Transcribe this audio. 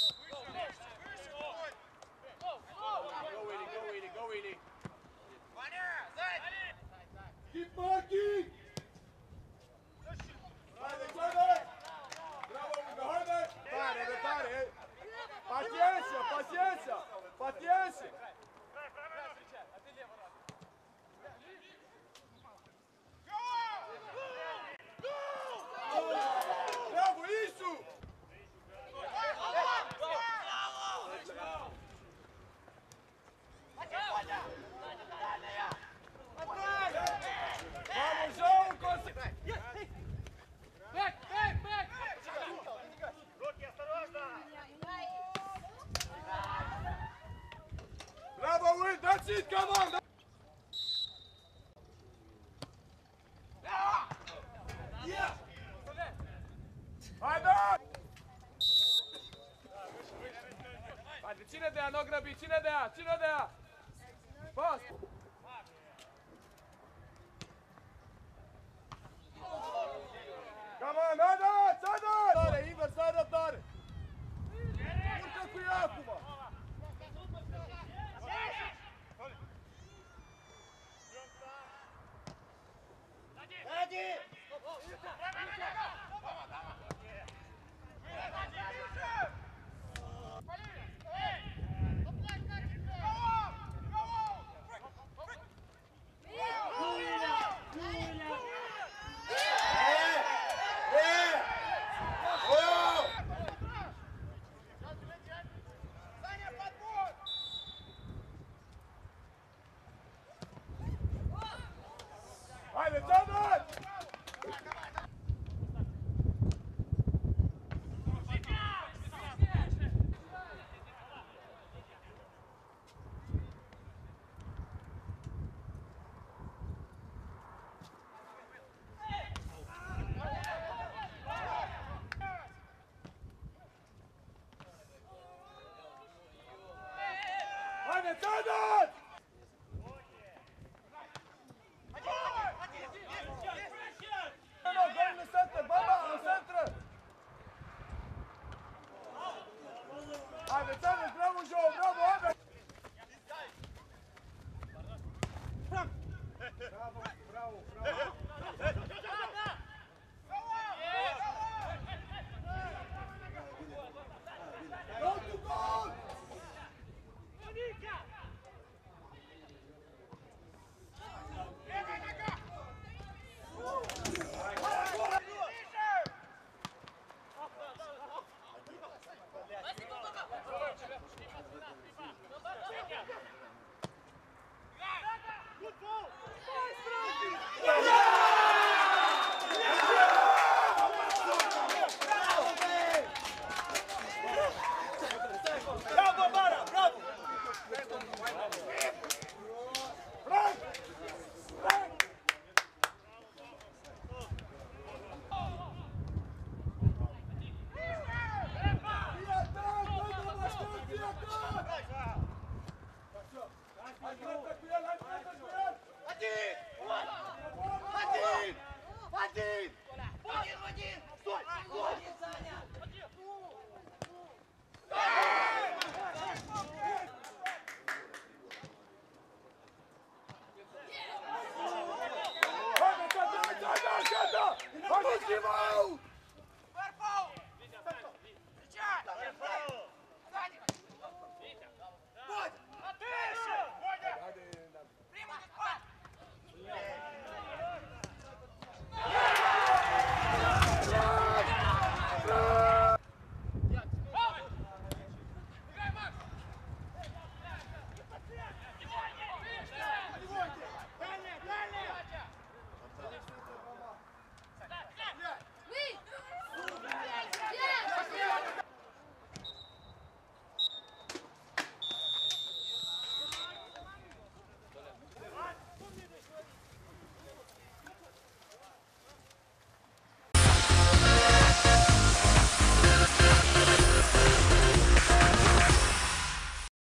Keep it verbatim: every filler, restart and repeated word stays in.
Keep marking! Haide, Cioane! Bravo, Ugo, haide! Tare, tare! Pacienza, pacienza! Pacienza! Bravo, isso! Vamos, João! Back, back, back! Bravo, Will! That's it, come on! Haide! Haide, ține de ea, nu o grăbi, ține de ea, ține de ea! Pas! Come on, haideți, haideți! Tare, invers, haide, tare! Urcă cu ea acum! Haide, haideți! Haideți, haideți! Gol în centru, baba, în centru! Haideți, haideți, bravo, João, bravo, haideți! Bravo, bravo, bravo! Go to goal! Bravo, Mara, bravo! Frank! Frank! Один! Один! Один!